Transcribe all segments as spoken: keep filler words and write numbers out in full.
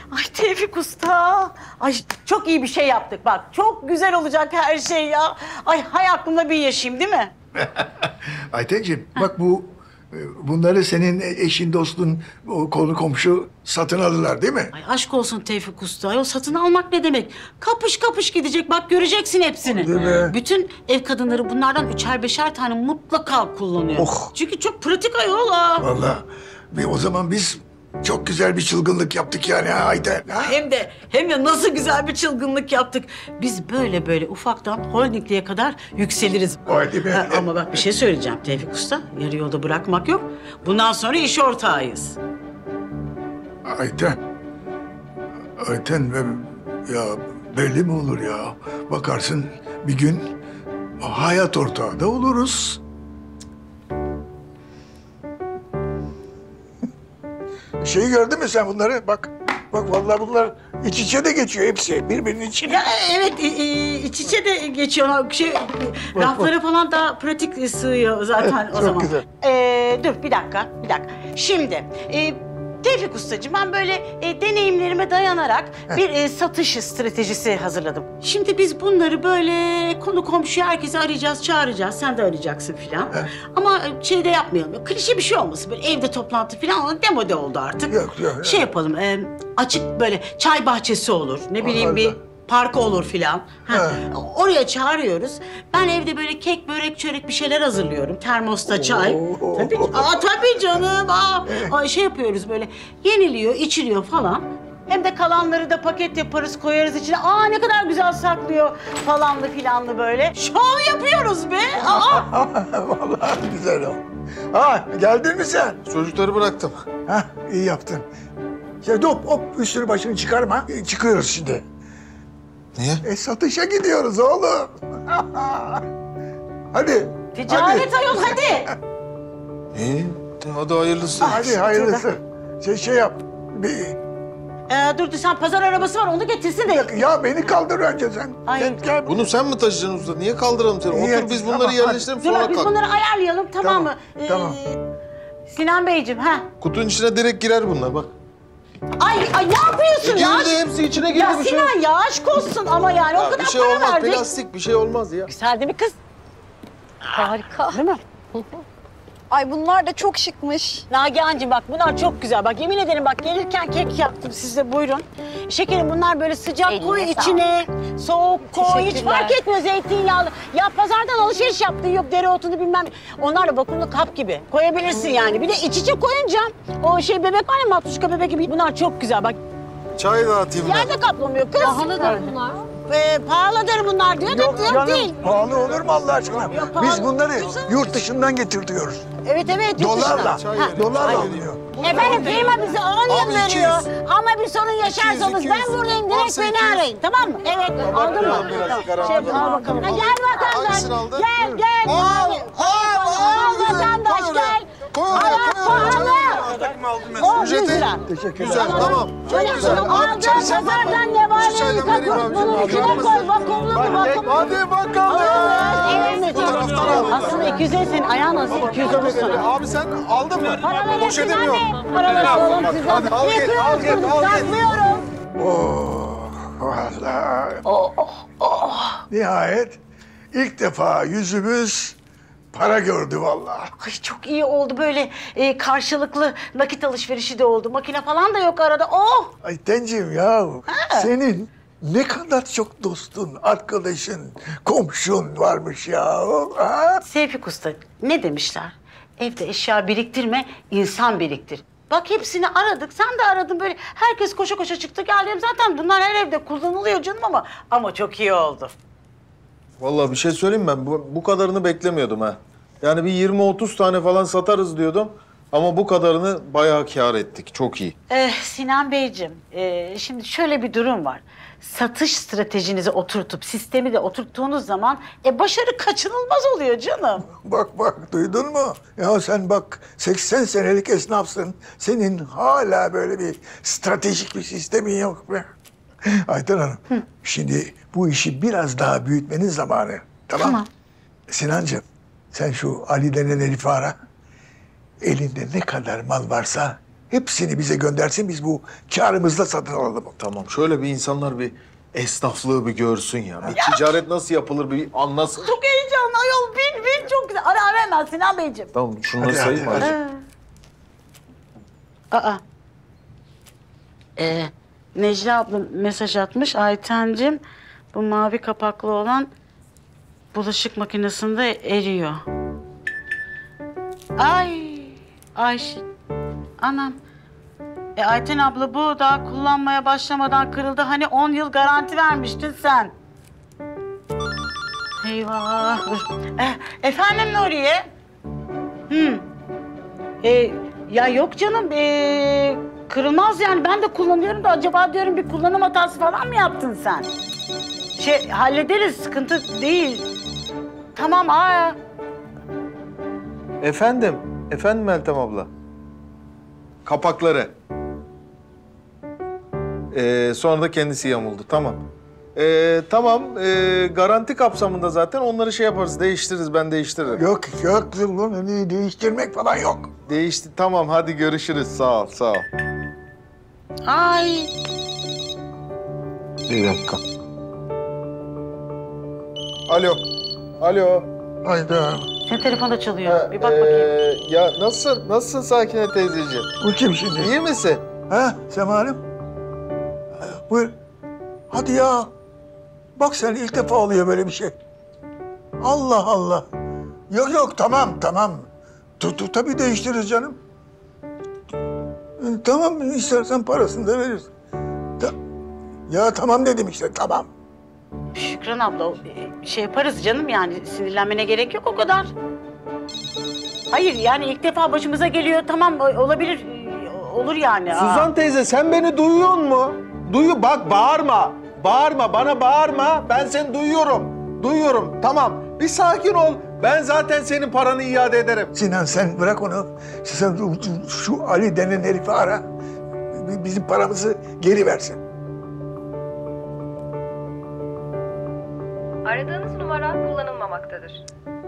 Ay Tevfik Usta. Ay çok iyi bir şey yaptık bak. Çok güzel olacak her şey ya. Ay hay aklımda bir yaşayayım değil mi? Aytenciğim bak bu bunları senin eşin dostun o konu komşu satın alırlar değil mi? Ay aşk olsun Tevfik Usta. Ay, o satın almak ne demek? Kapış kapış gidecek bak göreceksin hepsini. Değil mi? Bütün ev kadınları bunlardan üçer beşer tane mutlaka kullanıyor. Oh. Çünkü çok pratik ayol ha. Vallahi bir o zaman biz çok güzel bir çılgınlık yaptık yani ha Ayten. Ha? Hem de hem de nasıl güzel bir çılgınlık yaptık. Biz böyle böyle ufaktan holdingliğe kadar yükseliriz. Vay değil mi? Ha, ama bak bir şey söyleyeceğim Tevfik Usta. Yarı yolda bırakmak yok. Bundan sonra iş ortağıyız. Ayten. Ayten ben- ya belli mi olur ya? Bakarsın bir gün hayat ortağı da oluruz. Şeyi gördün mü sen bunları? Bak, bak vallahi bunlar iç içe de geçiyor hepsi birbirinin içine. Ya evet i- i- iç içe de geçiyor. Şey, raflara falan daha pratik sığıyor zaten o Çok zaman. güzel. Ee, dur bir dakika, bir dakika. Şimdi e, Tevfik Ustacığım ben böyle e, deneyimlerime dayanarak bir e, satış stratejisi hazırladım. Şimdi biz bunları böyle konu komşu herkesi arayacağız, çağıracağız. Sen de arayacaksın filan. Ama e, şeyde yapmayalım. Klişe bir şey olmasın. Böyle evde toplantı filan demode oldu artık. Yok, yok, yok. Şey yapalım. e, açık böyle çay bahçesi olur. Ne bileyim bir Harika. park olur filan. Ha, Ha. oraya çağırıyoruz. Ben evde böyle kek, börek, çörek bir şeyler hazırlıyorum. Termosta çay. Oo. Tabii, aa, tabii canım. Aa, Aa, şey yapıyoruz böyle. Yeniliyor, içiliyor falan. Hem de kalanları da paket yaparız, koyarız içine. Aa ne kadar güzel saklıyor falanlı filanlı böyle. Şov yapıyoruz be. Aa. Vallahi güzel oldu. Ha geldin mi sen? Çocukları bıraktım. Ha iyi yaptın. Ya hop hop üstünü başını çıkarma. E, Çıkıyoruz şimdi. Niye? E satışa gidiyoruz oğlum. Hadi. Ticaret ayol hadi. İyi. Hadi hayırlısı. Hadi hayırlısı. Şey, şey yap. Bir, Ee, dur dur sen pazar arabası var onu getirsin de. ya beni kaldır önce sen. Ay. Gel, gel. Bunu sen mi taşıyacaksın usta? Niye kaldıralım seni? İyi, Otur biz tamam, bunları hadi. yerleştirelim Dur sonra bak biz kalk. bunları ayarlayalım tamam, Tamam, mı? tamam. Sinan Beyciğim ha. Kutunun içine direkt girer bunlar bak. Ay, ay ne yapıyorsun E, ya? girdi, hepsi içine girdi, Ya bir şey Sinan ya aşk olsun ama yani o Ya, kadar bir şey para olmaz. verdik. Plastik bir şey olmaz ya. Güzel değil mi kız? Harika. Değil mi? Ay bunlar da çok şıkmış. Nagihan'cığım bak bunlar çok güzel. Bak yemin ederim bak gelirken kek yaptım size buyurun. Şekerim bunlar böyle sıcak Eline koy sağlık. içine, soğuk koy hiç Teşekkürler. fark etmiyor zeytinyağlı. Ya pazardan alışveriş yaptın yok dereotunu bilmem. Onlar da vakumlu kap gibi koyabilirsin yani. Bir de iç içe koyunca o şey bebek var ya matruşka bebek gibi bunlar çok güzel bak. Çay dağıtayım ben. Yerde kaplamıyor kız. Pahalıdır bunlar. Ee, pahalıdır bunlar diyor da Yok yok canım, değil. pahalı olur mu Allah aşkına? Yok, pahalı. Biz bunları yurt dışından getirtiyoruz. Evet evet. yurt Dolarla, dışından. Çay verin, dolarla çay alınıyor. Efendim firma bize on Al yıl iki veriyor. yüz. Ama bir sorun yaşarsanız iki yüz. ben buradayım direkt Varsa beni iki yüz. arayın tamam mı? Evet aldın mı? biraz Tamam. sigara Şey, aldım. al bakalım. Ha, gel vatandaş. Hangisini aldın? Gel Buyur. gel. Al, Al, al, al, al vatandaş koy oraya. gel. Koy oraya, Hayat koy oraya. pahalı. on yüz Ücreti. lira. Teşekkürler. Güzel, tamam. Öyle Çok güzel. aldığın Abi çay sen ver. pazardan ne var Şu ne çaydan vereyim yok. abicim. Bunun içine koy vakumlu mu vakumlu. Hadi bakalım. Evet. Fotoğraftan al. Aslında iki yüz elli senin ayağın nasıl? iki yüz olur sana. Abi sen aldın mı? Paraları Boş hepsinden edemiyorum. ne? Paraları alalım sizden. Hadi al git, al git, Yıkıyorsunuz, al git. saklıyorum. Oh, vallahi. Oh, oh, oh. Nihayet ilk defa yüzümüz para gördü vallahi. Ay çok iyi oldu böyle e, karşılıklı nakit alışverişi de oldu. Makine falan da yok arada. Oh! Ay Tenciğim ya, senin ne kadar çok dostun, arkadaşın, komşun varmış ya. Ha? Seyfik Usta ne demişler? Evde eşya biriktirme, insan biriktir. Bak hepsini aradık. Sen de aradın böyle. Herkes koşa koşa çıktı geldi. Zaten bunlar her evde kullanılıyor canım ama ama çok iyi oldu. Vallahi bir şey söyleyeyim ben. Bu, bu kadarını beklemiyordum ha. Yani bir yirmi otuz tane falan satarız diyordum. Ama bu kadarını bayağı kâr ettik. Çok iyi. Ee, Sinan Beyciğim, e, şimdi şöyle bir durum var. Satış stratejinizi oturtup sistemi de oturttuğunuz zaman e, başarı kaçınılmaz oluyor canım. Bak bak duydun mu? Ya sen bak seksen senelik esnafsın. Senin hala böyle bir stratejik bir sistemin yok be. Ayten Hanım, şimdi bu işi biraz daha büyütmenin zamanı. Tamam. Tamam. Sinancığım, sen şu Ali denen Elif'i ara. Elinde ne kadar mal varsa hepsini bize göndersin. Biz bu karımızla satın alalım. Tamam şöyle bir insanlar bir esnaflığı bir görsün ya. Bir ticaret nasıl yapılır bir anlasın. Çok heyecanlı ayol. Bil bil çok güzel. Ara ara hemen Sinan Beyciğim. Tamam şunları Hadi, sayayım mı? hadi, azıcık? Aa. Ee, Necla abla mesaj atmış. Aytencim bu mavi kapaklı olan bulaşık makinesinde eriyor. Ay. Ayşe. Anam. E Ayten abla bu daha kullanmaya başlamadan kırıldı. Hani on yıl garanti vermiştin sen. Eyvah. E, efendim Nuriye? Hı. E, ya yok canım. E, kırılmaz yani. Ben de kullanıyorum da acaba diyorum bir kullanım hatası falan mı yaptın sen? Şey hallederiz. Sıkıntı değil. Tamam. Aa. Efendim, efendim Meltem abla. Kapakları. Ee, sonra da kendisi yamuldu, tamam. Ee, tamam, ee, garanti kapsamında zaten onları şey yaparız, değiştiririz, ben değiştiririm. Yok yok bunu değiştirmek falan yok. Değişti, tamam hadi görüşürüz, sağ ol, sağ ol. Ay. Bir dakika. Alo, alo. Hayda. Senin telefon da çalıyor. Ha, Bir bak ee, bakayım. Ya nasılsın, nasılsın Sakine teyzeciğim? Bu kim şimdi? İyi misin? Ha Sema Hanım? Ha, buyur. Hadi ya. Bak sen ilk defa oluyor böyle bir şey. Allah Allah. Yok yok tamam tamam. Tu, tu, tabii değiştiririz canım. E, tamam istersen parasını da veririz. Ta- ya tamam dedim işte tamam. Şükran abla e, şey yaparız canım yani sinirlenmene gerek yok o kadar. Hayır yani ilk defa başımıza geliyor tamam o- olabilir e, olur yani. Aa. Suzan teyze sen beni duyuyor mu? Duyu bak bağırma. Bağırma bana bağırma. Ben seni duyuyorum. Duyuyorum tamam. Bir sakin ol. Ben zaten senin paranı iade ederim. Sinan sen bırak onu. Sen şu- şu Ali denen herifi ara. Bizim paramızı geri versin. Aradığınız numara kullanılmamaktadır.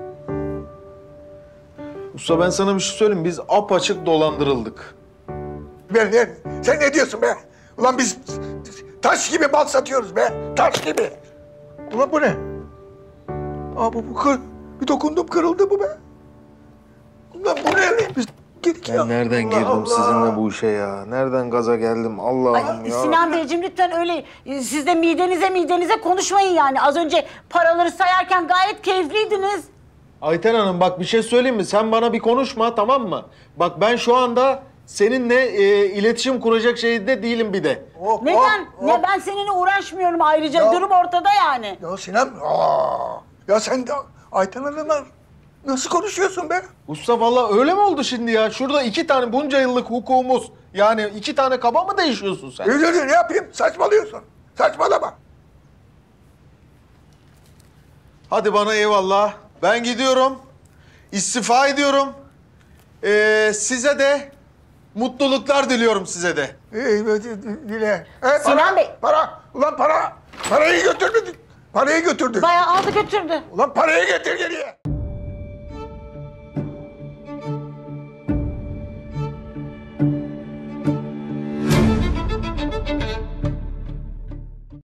Usta ben sana bir şey söyleyeyim. Biz apaçık dolandırıldık. Ver, ver. Sen ne diyorsun be? Ulan biz taş gibi bal satıyoruz be. Taş gibi. Ulan bu ne? Aa bu, bu kır. Bir dokundum kırıldı bu be. Ulan bu ne? Biz gittik ya. Ben nereden Allah girdim Allah. sizinle bu işe ya? Nereden gaza geldim Allah'ım Ay, ya. Sinan Beyciğim lütfen öyle e, siz de midenize midenize konuşmayın yani. Az önce paraları sayarken gayet keyifliydiniz. Ayten Hanım bak bir şey söyleyeyim mi? Sen bana bir konuşma tamam mı? Bak ben şu anda seninle e, iletişim kuracak şeyde değilim bir de. Hop, Neden? hop, Ne hop. ben seninle uğraşmıyorum ayrıca Ya. durum ortada yani. Ya Sinan, aa. Ya sen de Ayten Hanım'la nasıl konuşuyorsun be? Usta vallahi öyle mi oldu şimdi ya? Şurada iki tane bunca yıllık hukukumuz. Yani iki tane kaba mı değişiyorsun sen? Öyle öyle ne yapayım? Saçmalıyorsun. Saçmalama. Hadi bana eyvallah. Ben gidiyorum. İstifa ediyorum. Ee, size de mutluluklar diliyorum size de. İyi, dile. E, Sinan para, Bey. Para. Ulan para. Parayı götürdü. Parayı götürdü. Bayağı aldı götürdü. Ulan parayı getir geriye.